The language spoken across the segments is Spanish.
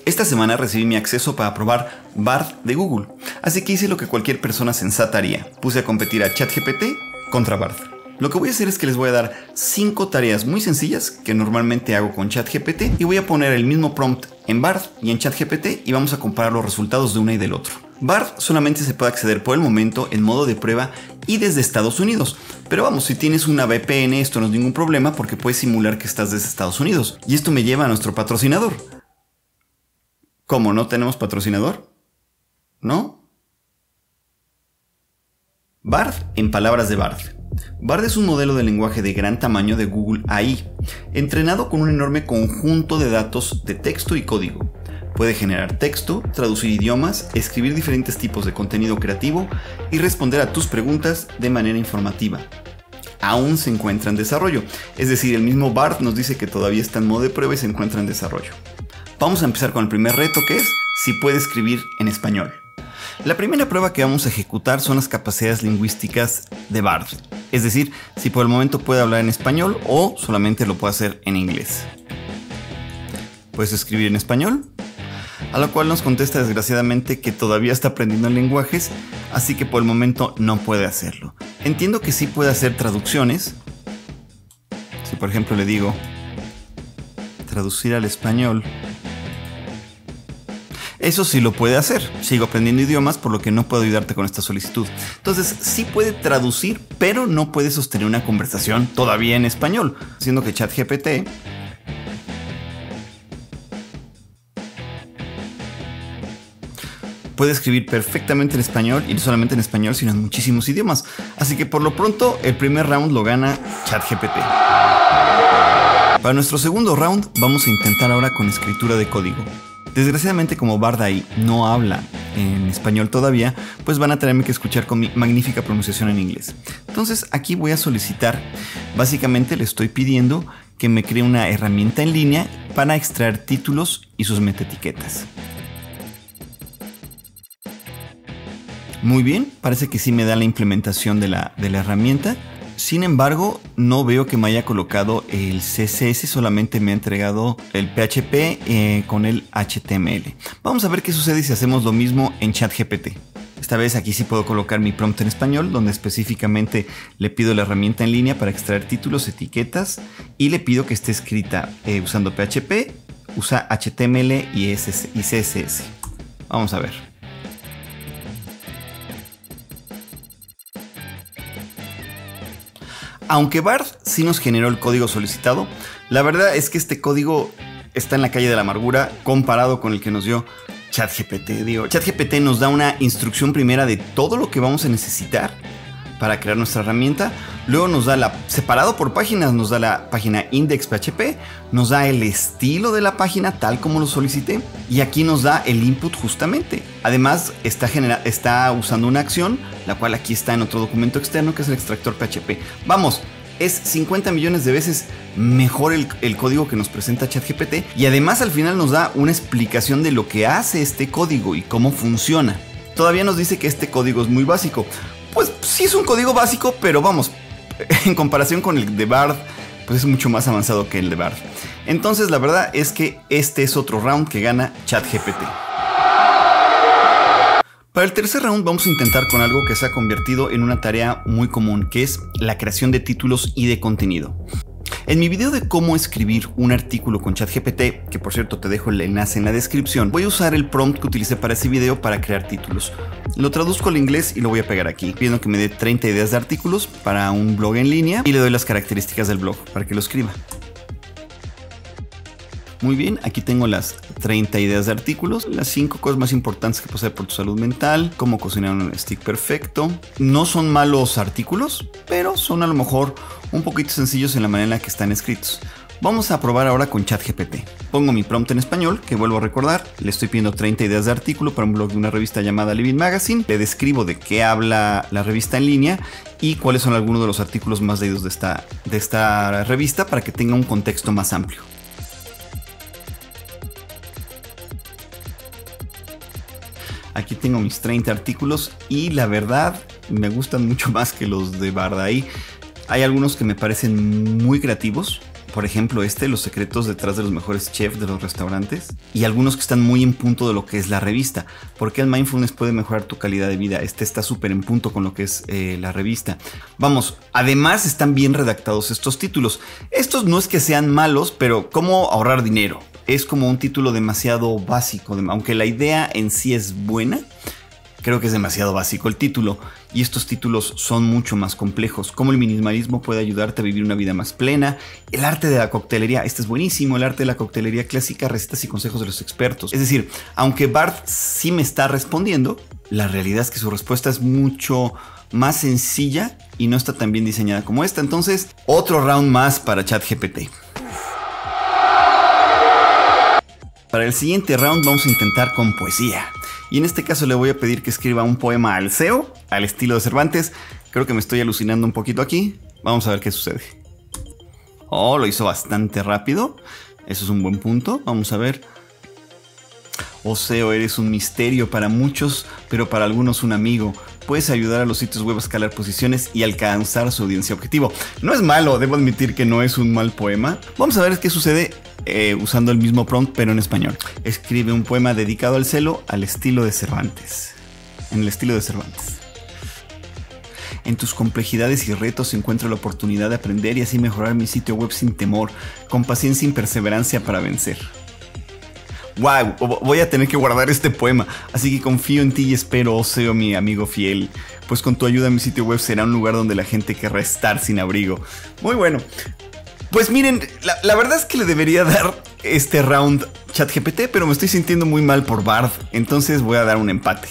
Esta semana recibí mi acceso para probar Bard de Google, así que hice lo que cualquier persona sensata haría. Puse a competir a ChatGPT contra Bard. Lo que voy a hacer es que les voy a dar 5 tareas muy sencillas que normalmente hago con ChatGPT y voy a poner el mismo prompt en Bard y en ChatGPT y vamos a comparar los resultados de una y del otro. Bard solamente se puede acceder por el momento en modo de prueba y desde Estados Unidos. Pero vamos, si tienes una VPN esto no es ningún problema porque puedes simular que estás desde Estados Unidos. Y esto me lleva a nuestro patrocinador. ¿Cómo no tenemos patrocinador? ¿No? Bard en palabras de Bard. Bard es un modelo de lenguaje de gran tamaño de Google AI, entrenado con un enorme conjunto de datos de texto y código. Puede generar texto, traducir idiomas, escribir diferentes tipos de contenido creativo y responder a tus preguntas de manera informativa. Aún se encuentra en desarrollo, es decir, el mismo Bard nos dice que todavía está en modo de prueba y se encuentra en desarrollo. Vamos a empezar con el primer reto, que es si puede escribir en español. La primera prueba que vamos a ejecutar son las capacidades lingüísticas de Bard, es decir, si por el momento puede hablar en español o solamente lo puede hacer en inglés. ¿Puedes escribir en español? A lo cual nos contesta desgraciadamente que todavía está aprendiendo lenguajes, así que por el momento no puede hacerlo. Entiendo que sí puede hacer traducciones. Si por ejemplo le digo traducir al español, eso sí lo puede hacer. Sigo aprendiendo idiomas, por lo que no puedo ayudarte con esta solicitud. Entonces sí puede traducir, pero no puede sostener una conversación todavía en español, siendo que ChatGPT puede escribir perfectamente en español, y no solamente en español, sino en muchísimos idiomas. Así que por lo pronto, el primer round lo gana ChatGPT. Para nuestro segundo round, vamos a intentar ahora con escritura de código. Desgraciadamente, como Bard AI no habla en español todavía, pues van a tenerme que escuchar con mi magnífica pronunciación en inglés. Entonces, aquí voy a solicitar, básicamente le estoy pidiendo que me cree una herramienta en línea para extraer títulos y sus metaetiquetas. Muy bien, parece que sí me da la implementación de la herramienta. Sin embargo, no veo que me haya colocado el CSS, solamente me ha entregado el PHP con el HTML. Vamos a ver qué sucede si hacemos lo mismo en ChatGPT. Esta vez aquí sí puedo colocar mi prompt en español, donde específicamente le pido la herramienta en línea para extraer títulos, etiquetas, y le pido que esté escrita usando PHP, usa HTML y CSS. Vamos a ver. Aunque Bard sí nos generó el código solicitado, la verdad es que este código está en la calle de la amargura comparado con el que nos dio ChatGPT. ChatGPT nos da una instrucción primera de todo lo que vamos a necesitar para crear nuestra herramienta. Luego nos da separado por páginas, nos da la página index.php, nos da el estilo de la página tal como lo solicité y aquí nos da el input justamente. Además está usando una acción, la cual aquí está en otro documento externo que es el extractor PHP. Vamos, es 50 millones de veces mejor el código que nos presenta ChatGPT y además al final nos da una explicación de lo que hace este código y cómo funciona. Todavía nos dice que este código es muy básico. Pues sí es un código básico, pero vamos, en comparación con el de Bard, pues es mucho más avanzado que el de Bard. Entonces la verdad es que este es otro round que gana ChatGPT. Para el tercer round vamos a intentar con algo que se ha convertido en una tarea muy común, que es la creación de títulos y de contenido. En mi video de cómo escribir un artículo con ChatGPT, que por cierto te dejo el enlace en la descripción, voy a usar el prompt que utilicé para ese video para crear títulos. Lo traduzco al inglés y lo voy a pegar aquí, pidiendo que me dé 30 ideas de artículos para un blog en línea y le doy las características del blog para que lo escriba. Muy bien, aquí tengo las 30 ideas de artículos, las 5 cosas más importantes que pasar por tu salud mental, cómo cocinar un stick perfecto. No son malos artículos, pero son a lo mejor un poquito sencillos en la manera en la que están escritos. Vamos a probar ahora con ChatGPT. Pongo mi prompt en español, que vuelvo a recordar, le estoy pidiendo 30 ideas de artículo para un blog de una revista llamada Living Magazine. Le describo de qué habla la revista en línea y cuáles son algunos de los artículos más leídos de esta revista para que tenga un contexto más amplio. Aquí tengo mis 30 artículos y la verdad me gustan mucho más que los de Bard AI. Hay algunos que me parecen muy creativos. Por ejemplo, los secretos detrás de los mejores chefs de los restaurantes. Y algunos que están muy en punto de lo que es la revista. Porque el mindfulness puede mejorar tu calidad de vida. Está súper en punto con lo que es la revista. Vamos, además están bien redactados estos títulos. Estos no es que sean malos, pero ¿cómo ahorrar dinero? Es como un título demasiado básico. Aunque la idea en sí es buena, creo que es demasiado básico el título, y estos títulos son mucho más complejos. Cómo el minimalismo puede ayudarte a vivir una vida más plena. El arte de la coctelería, este es buenísimo. El arte de la coctelería clásica, recetas y consejos de los expertos. Es decir, aunque Bart sí me está respondiendo, la realidad es que su respuesta es mucho más sencilla y no está tan bien diseñada como esta. Entonces, otro round más para ChatGPT. Para el siguiente round vamos a intentar con poesía. Y en este caso le voy a pedir que escriba un poema al CEO, al estilo de Cervantes. Creo que me estoy alucinando un poquito aquí. Vamos a ver qué sucede. Oh, lo hizo bastante rápido. Eso es un buen punto. Vamos a ver. Oh CEO, eres un misterio para muchos, pero para algunos un amigo. Puedes ayudar a los sitios web a escalar posiciones y alcanzar su audiencia objetivo. No es malo, debo admitir que no es un mal poema. Vamos a ver qué sucede usando el mismo prompt, pero en español. Escribe un poema dedicado al celo al estilo de Cervantes. En el estilo de Cervantes. En tus complejidades y retos encuentro la oportunidad de aprender y así mejorar mi sitio web sin temor, con paciencia y perseverancia para vencer. Wow, voy a tener que guardar este poema, así que confío en ti y espero, oh CEO, mi amigo fiel, pues con tu ayuda mi sitio web será un lugar donde la gente querrá estar sin abrigo. Muy bueno. Pues miren, la verdad es que le debería dar este round ChatGPT, pero me estoy sintiendo muy mal por Bard, entonces voy a dar un empate.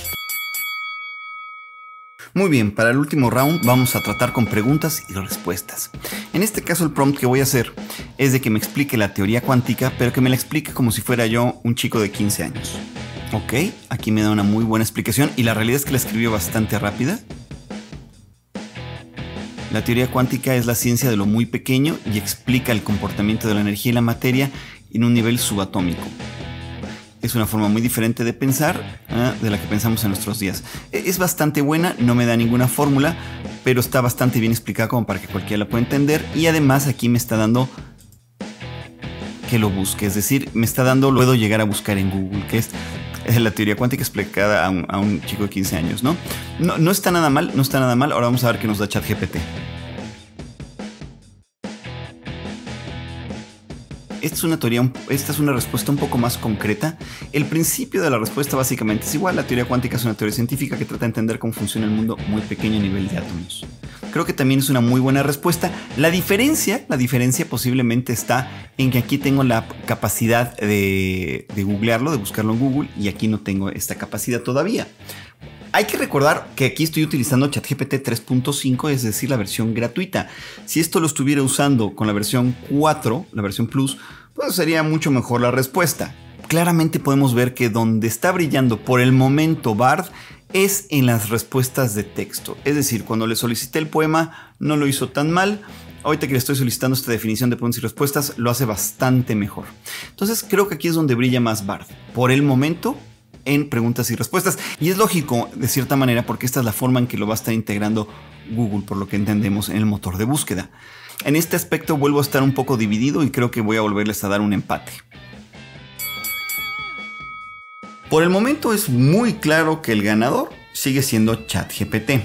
Muy bien, para el último round vamos a tratar con preguntas y respuestas. En este caso el prompt que voy a hacer es de que me explique la teoría cuántica, pero que me la explique como si fuera yo un chico de 15 años. Ok, aquí me da una muy buena explicación y la realidad es que la escribió bastante rápida. La teoría cuántica es la ciencia de lo muy pequeño y explica el comportamiento de la energía y la materia en un nivel subatómico. Es una forma muy diferente de pensar de la que pensamos en nuestros días. Es bastante buena, no me da ninguna fórmula, pero está bastante bien explicada como para que cualquiera la pueda entender. Y además aquí me está dando que lo busque, es decir, me está dando, lo puedo llegar a buscar en Google, que es la teoría cuántica explicada a un chico de 15 años, ¿no? No está nada mal, no está nada mal. Ahora vamos a ver qué nos da ChatGPT. Esta es una respuesta un poco más concreta. El principio de la respuesta básicamente es igual. La teoría cuántica es una teoría científica que trata de entender cómo funciona el mundo muy pequeño a nivel de átomos. Creo que también es una muy buena respuesta. La diferencia posiblemente está en que aquí tengo la capacidad de googlearlo, de buscarlo en Google, y aquí no tengo esta capacidad todavía. Hay que recordar que aquí estoy utilizando ChatGPT 3.5, es decir, la versión gratuita. Si esto lo estuviera usando con la versión 4, la versión Plus, pues sería mucho mejor la respuesta. Claramente podemos ver que donde está brillando por el momento Bard es en las respuestas de texto. Es decir, cuando le solicité el poema no lo hizo tan mal. Ahorita que le estoy solicitando esta definición de preguntas y respuestas lo hace bastante mejor. Entonces creo que aquí es donde brilla más Bard. Por el momento, en preguntas y respuestas. Y es lógico de cierta manera porque esta es la forma en que lo va a estar integrando Google, por lo que entendemos, en el motor de búsqueda. En este aspecto vuelvo a estar un poco dividido y creo que voy a volverles a dar un empate. Por el momento es muy claro que el ganador sigue siendo ChatGPT.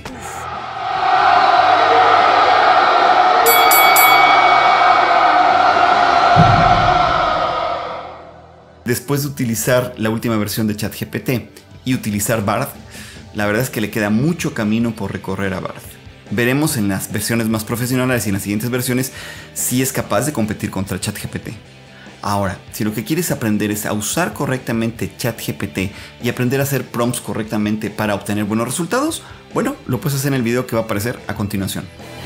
Después de utilizar la última versión de ChatGPT y utilizar Bard, la verdad es que le queda mucho camino por recorrer a Bard. Veremos en las versiones más profesionales y en las siguientes versiones si es capaz de competir contra ChatGPT. Ahora, si lo que quieres aprender es a usar correctamente ChatGPT y aprender a hacer prompts correctamente para obtener buenos resultados, bueno, lo puedes hacer en el video que va a aparecer a continuación.